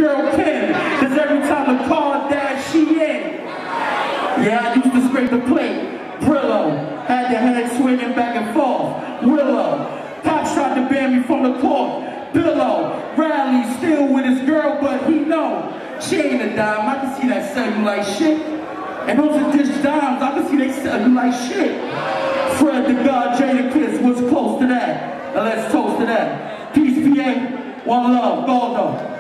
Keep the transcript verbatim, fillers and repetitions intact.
girl Kim, cause every time the car dashed, she in. Yeah, I used to scrape the plate. Brillo, had the head swinging back and forth. Willow, Pops tried to ban me from the court. Billow, Riley still with his girl, but he know she ain't a dime. I can see that sell you like shit. And those are dish dimes, I can see they sell you like shit. Fred the God, Jada Kiss was close to that. Now let's toast to that. Peace, P A, one love, Goldo.